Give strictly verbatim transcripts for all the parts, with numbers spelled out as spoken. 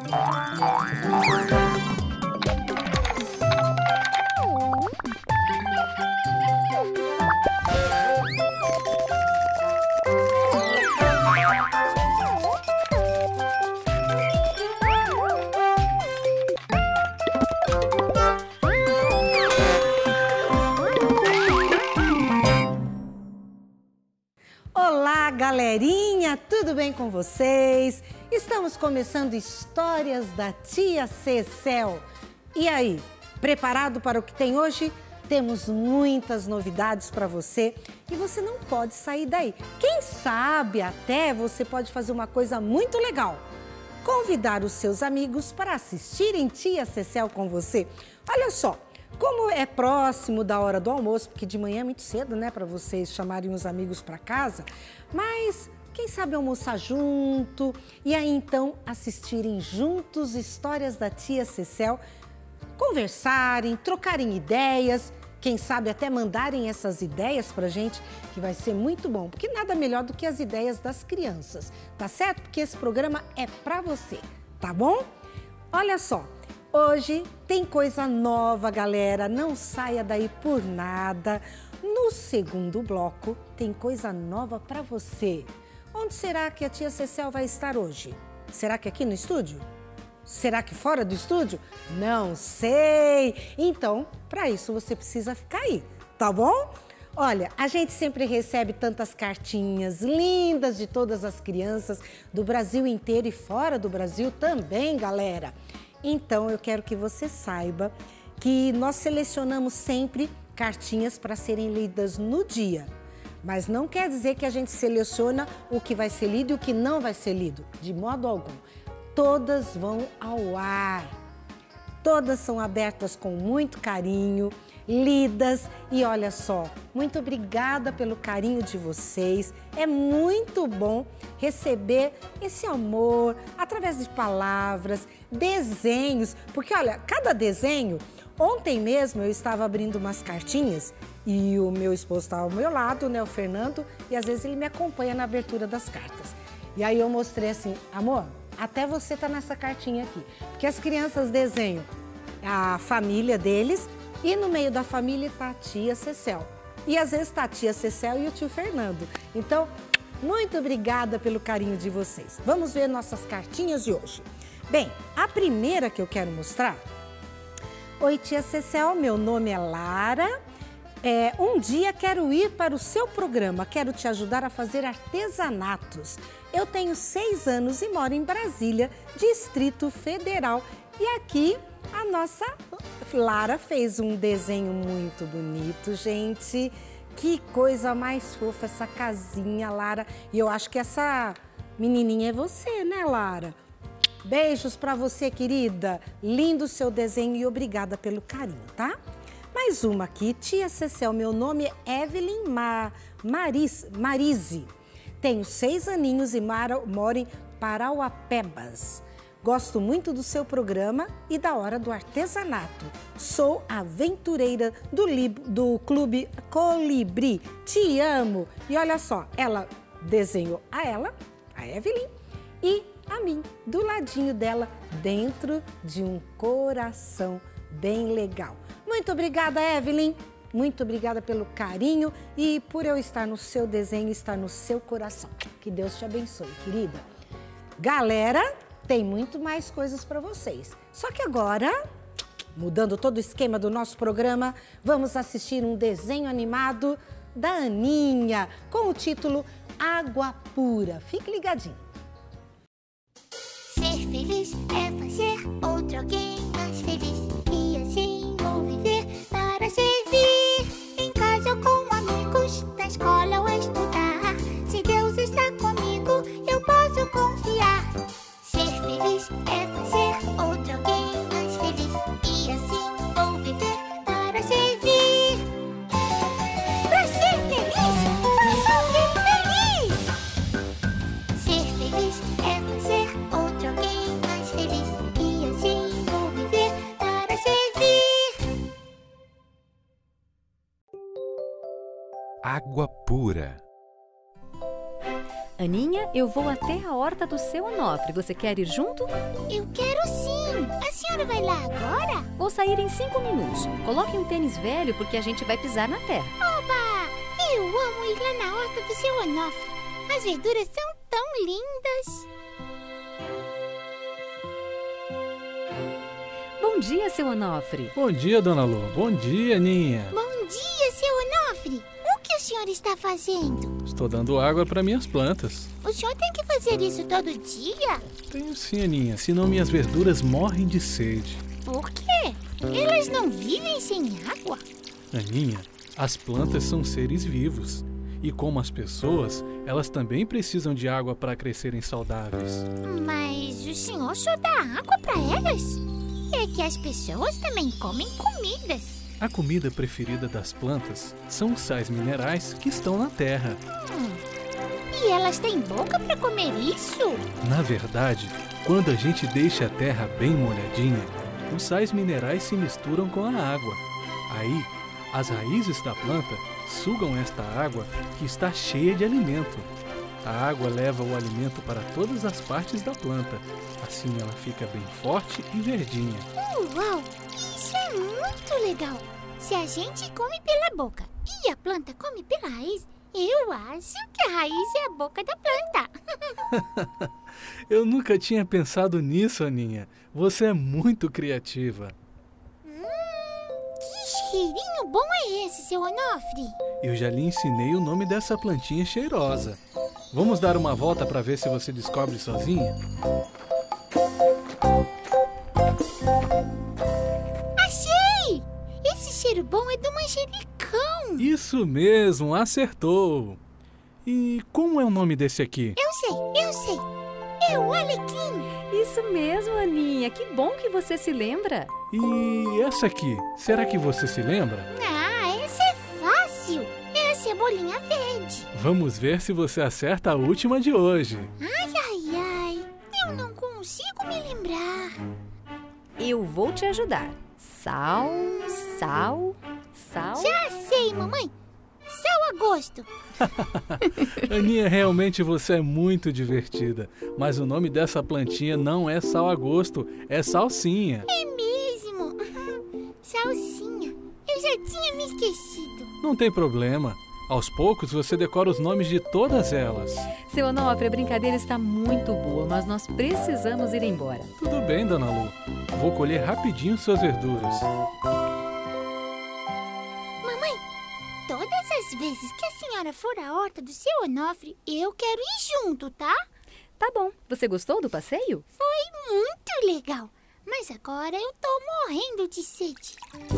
Olá, galerinha! Tudo bem com vocês? Estamos começando Histórias da Tia Cecel. E aí, preparado para o que tem hoje? Temos muitas novidades para você e você não pode sair daí. Quem sabe até você pode fazer uma coisa muito legal. Convidar os seus amigos para assistirem Tia Cecel com você. Olha só! Como é próximo da hora do almoço, porque de manhã é muito cedo, né, para vocês chamarem os amigos para casa, mas quem sabe almoçar junto e aí então assistirem juntos Histórias da Tia Cecel, conversarem, trocarem ideias, quem sabe até mandarem essas ideias pra gente, que vai ser muito bom, porque nada melhor do que as ideias das crianças, tá certo? Porque esse programa é pra você, tá bom? Olha só. Hoje tem coisa nova, galera, não saia daí por nada. No segundo bloco tem coisa nova para você. Onde será que a Tia Cecel vai estar hoje? Será que aqui no estúdio? Será que fora do estúdio? Não sei! Então, para isso você precisa ficar aí, tá bom? Olha, a gente sempre recebe tantas cartinhas lindas de todas as crianças do Brasil inteiro e fora do Brasil também, galera. Então, eu quero que você saiba que nós selecionamos sempre cartinhas para serem lidas no dia. Mas não quer dizer que a gente seleciona o que vai ser lido e o que não vai ser lido, de modo algum. Todas vão ao ar. Todas são abertas com muito carinho, lidas e olha só, muito obrigada pelo carinho de vocês. É muito bom receber esse amor através de palavras, desenhos, porque olha, cada desenho, ontem mesmo eu estava abrindo umas cartinhas e o meu esposo estava ao meu lado, né, o Fernando, e às vezes ele me acompanha na abertura das cartas. E aí eu mostrei assim, amor, até você tá nessa cartinha aqui, porque as crianças desenham a família deles e no meio da família está a tia Cecel. E às vezes está a tia Cecel e o tio Fernando. Então, muito obrigada pelo carinho de vocês. Vamos ver nossas cartinhas de hoje. Bem, a primeira que eu quero mostrar. Oi, tia Cecel, meu nome é Lara. É, um dia quero ir para o seu programa, quero te ajudar a fazer artesanatos. Eu tenho seis anos e moro em Brasília, Distrito Federal. E aqui a nossa Lara fez um desenho muito bonito, gente. Que coisa mais fofa essa casinha, Lara. E eu acho que essa menininha é você, né, Lara? Beijos pra você, querida. Lindo o seu desenho e obrigada pelo carinho, tá? Mais uma aqui. Tia Cecel, meu nome é Evelyn Ma Maris Marise. Tenho seis aninhos e moro em Parauapebas. Gosto muito do seu programa e da hora do artesanato. Sou aventureira do, do Clube Colibri. Te amo. E olha só, ela desenhou a ela, a Evelyn, e a mim, do ladinho dela, dentro de um coração bem legal. Muito obrigada, Evelyn. Muito obrigada pelo carinho e por eu estar no seu desenho, estar no seu coração. Que Deus te abençoe, querida. Galera, tem muito mais coisas para vocês. Só que agora, mudando todo o esquema do nosso programa, vamos assistir um desenho animado da Aninha, com o título Água Pura. Fique ligadinho. Ser feliz é fazer outro alguém mais feliz. E assim vou viver para servir. Em casa ou com amigos, na escola ou estudar. Se Deus está comigo, eu posso confiar. Ser feliz é fazer outro alguém mais feliz. E assim vou viver para servir. Pra ser feliz, faça alguém feliz. Ser feliz é fazer outro alguém mais feliz. E assim vou viver para servir. Água Pura. Aninha, eu vou até a horta do seu Onofre. Você quer ir junto? Eu quero sim! A senhora vai lá agora? Vou sair em cinco minutos. Coloque um tênis velho porque a gente vai pisar na terra. Oba! Eu amo ir lá na horta do seu Onofre. As verduras são tão lindas. Bom dia, seu Onofre. Bom dia, Dona Lu. Bom dia, Aninha. Bom dia, seu Onofre. O que o senhor está fazendo? Estou dando água para minhas plantas. O senhor tem que fazer isso todo dia? Tenho sim, Aninha, senão minhas verduras morrem de sede. Por quê? Elas não vivem sem água? Aninha, as plantas são seres vivos. E como as pessoas, elas também precisam de água para crescerem saudáveis. Mas o senhor só dá água para elas? É que as pessoas também comem comidas. A comida preferida das plantas são os sais minerais que estão na terra. Hum. E elas têm boca para comer isso? Na verdade, quando a gente deixa a terra bem molhadinha, os sais minerais se misturam com a água. Aí, as raízes da planta sugam esta água que está cheia de alimento. A água leva o alimento para todas as partes da planta. Assim ela fica bem forte e verdinha. Uau! Isso é muito legal! Se a gente come pela boca e a planta come pela raiz, eu acho que a raiz é a boca da planta. Eu nunca tinha pensado nisso, Aninha. Você é muito criativa. Hum, que cheirinho bom é esse, seu Onofre? Eu já lhe ensinei o nome dessa plantinha cheirosa. Vamos dar uma volta para ver se você descobre sozinha? Achei! Esse cheiro bom é do manjericão. Isso mesmo, acertou. E como é o nome desse aqui? Eu sei, eu sei. É o alecrim. Isso mesmo, Aninha. Que bom que você se lembra. E essa aqui, será que você se lembra? Ah, essa é fácil. É a cebolinha verde. Vamos ver se você acerta a última de hoje. Ai, ai, ai. Eu não consigo me lembrar. Eu vou te ajudar. Sal, sal, sal. Já sei, mamãe. Sal a gosto. Aninha, realmente você é muito divertida. Mas o nome dessa plantinha não é sal a gosto, é salsinha. É mesmo. Salsinha. Eu já tinha me esquecido. Não tem problema. Aos poucos você decora os nomes de todas elas. Seu Onofre, a brincadeira está muito boa, mas nós precisamos ir embora. Tudo bem, Dona Lu. Vou colher rapidinho suas verduras. Mamãe, todas as vezes que a senhora for à horta do seu Onofre, eu quero ir junto, tá? Tá bom. Você gostou do passeio? Foi muito legal. Mas agora eu tô morrendo de sede.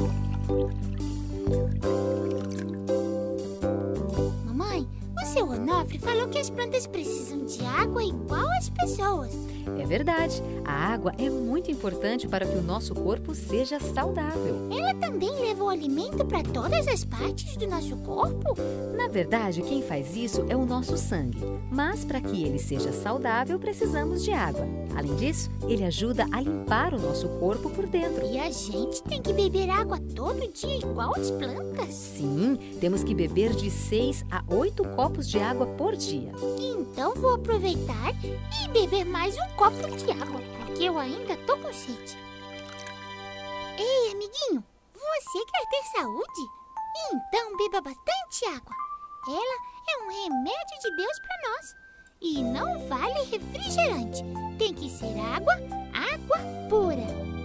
Mamãe, o seu Onofre falou que as plantas precisam de água igual as pessoas. É verdade. A água é muito importante para que o nosso corpo seja saudável. Ela também leva o alimento para todas as partes do nosso corpo? Na verdade, quem faz isso é o nosso sangue. Mas para que ele seja saudável, precisamos de água. Além disso, ele ajuda a limpar o nosso corpo por dentro. E a gente tem que beber água todo dia igual as plantas? Sim, temos que beber de seis a oito copos de água por dia. Então vou aproveitar e beber mais um copo de água, porque eu ainda tô com sede. Ei, amiguinho, você quer ter saúde? Então beba bastante água. Ela é um remédio de Deus para nós. E não vale refrigerante. Tem que ser água, água pura.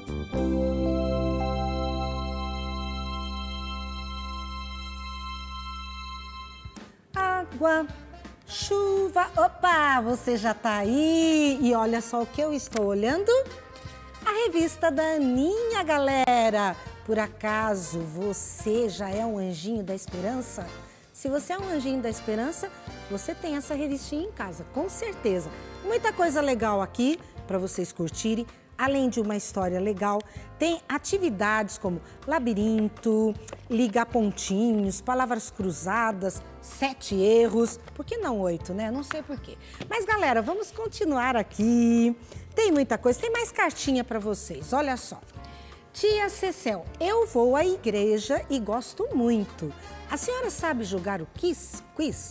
Água, chuva. Opa, você já tá aí. E olha só o que eu estou olhando. A revista da Aninha, galera. Por acaso você já é um anjinho da esperança? Se você é um anjinho da esperança, você tem essa revistinha em casa, com certeza. Muita coisa legal aqui para vocês curtirem. Além de uma história legal, tem atividades como labirinto, ligar pontinhos, palavras cruzadas, sete erros. Por que não oito, né? Não sei por quê. Mas, galera, vamos continuar aqui. Tem muita coisa, tem mais cartinha para vocês. Olha só. Tia Cecel, eu vou à igreja e gosto muito. A senhora sabe jogar o quiz? Quiz?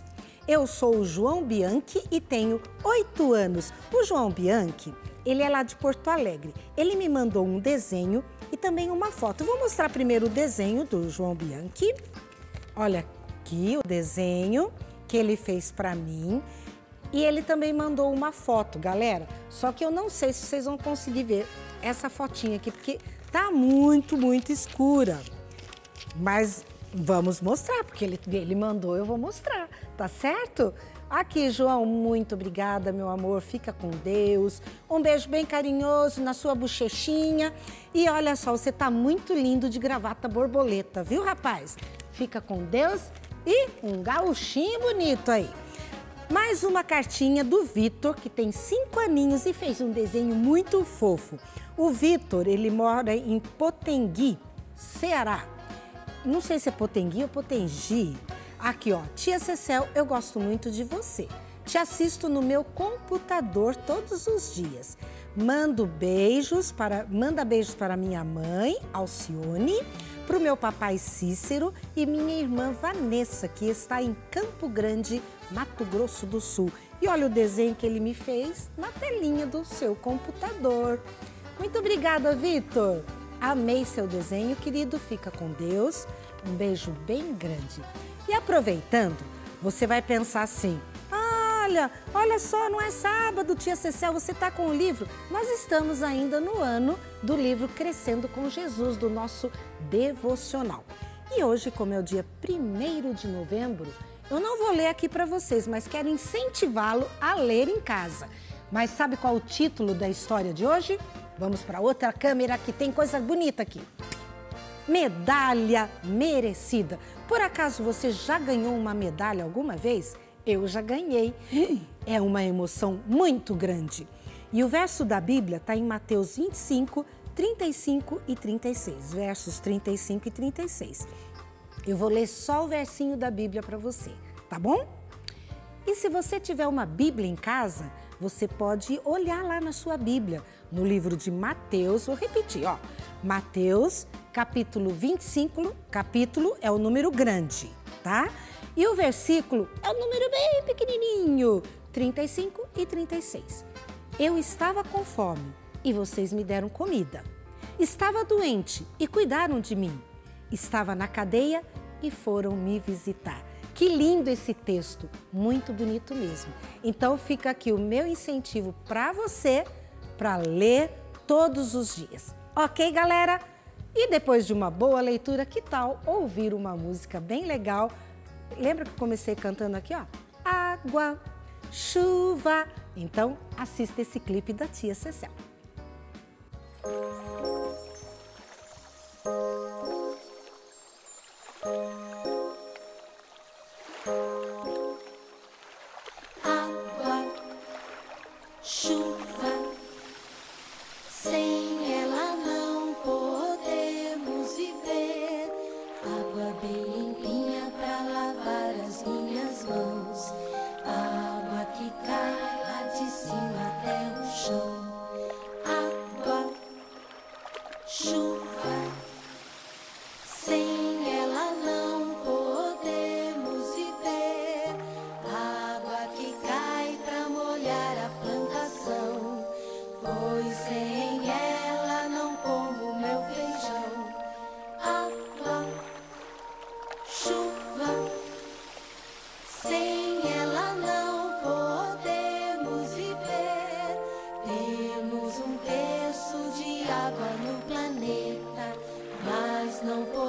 Eu sou o João Bianchi e tenho oito anos. O João Bianchi, ele é lá de Porto Alegre. Ele me mandou um desenho e também uma foto. Eu vou mostrar primeiro o desenho do João Bianchi. Olha aqui o desenho que ele fez para mim. E ele também mandou uma foto, galera. Só que eu não sei se vocês vão conseguir ver essa fotinha aqui, porque tá muito, muito escura. Mas vamos mostrar, porque ele, ele mandou, eu vou mostrar, tá certo? Aqui, João, muito obrigada, meu amor. Fica com Deus. Um beijo bem carinhoso na sua bochechinha. E olha só, você tá muito lindo de gravata borboleta, viu, rapaz? Fica com Deus e um gauchinho bonito aí. Mais uma cartinha do Vitor, que tem cinco aninhos e fez um desenho muito fofo. O Vitor, ele mora em Potengui, Ceará. Não sei se é Potengui ou Potengi. Aqui, ó, tia Cecel, eu gosto muito de você. Te assisto no meu computador todos os dias. Mando beijos para, manda beijos para minha mãe, Alcione, para o meu papai Cícero e minha irmã Vanessa, que está em Campo Grande, Mato Grosso do Sul. E olha o desenho que ele me fez na telinha do seu computador. Muito obrigada, Vitor. Amei seu desenho, querido. Fica com Deus. Um beijo bem grande. E aproveitando, você vai pensar assim, olha, olha só, não é sábado, tia Cecel, você está com o livro? Nós estamos ainda no ano do livro Crescendo com Jesus, do nosso devocional. E hoje, como é o dia primeiro de novembro, eu não vou ler aqui para vocês, mas quero incentivá-lo a ler em casa. Mas sabe qual é o título da história de hoje? Vamos para outra câmera que tem coisa bonita aqui. Medalha merecida. Por acaso você já ganhou uma medalha alguma vez? Eu já ganhei. É uma emoção muito grande. E o verso da Bíblia está em Mateus vinte e cinco, trinta e cinco e trinta e seis. Versos trinta e cinco e trinta e seis. Eu vou ler só o versinho da Bíblia para você, tá bom? E se você tiver uma Bíblia em casa, você pode olhar lá na sua Bíblia, no livro de Mateus, vou repetir, ó. Mateus, capítulo vinte e cinco, capítulo é o número grande, tá? E o versículo é o número bem pequenininho, trinta e cinco e trinta e seis. Eu estava com fome e vocês me deram comida. Estava doente e cuidaram de mim. Estava na cadeia e foram me visitar. Que lindo esse texto, muito bonito mesmo. Então fica aqui o meu incentivo para você, para ler todos os dias. Ok, galera? E depois de uma boa leitura, que tal ouvir uma música bem legal? Lembra que eu comecei cantando aqui, ó? Água, chuva. Então assista esse clipe da tia Cecel. Água, chuva, sem ela não podemos viver. Água bem limpinha pra lavar as minhas mãos. Água que cai lá de cima até o chão. Água, chuva, sem ela não podemos viver. Água que cai pra molhar a plantação, pois sem ela não como meu feijão. Água, chuva, sem ela não podemos viver. Temos um terço de água no planeta, mas não podemos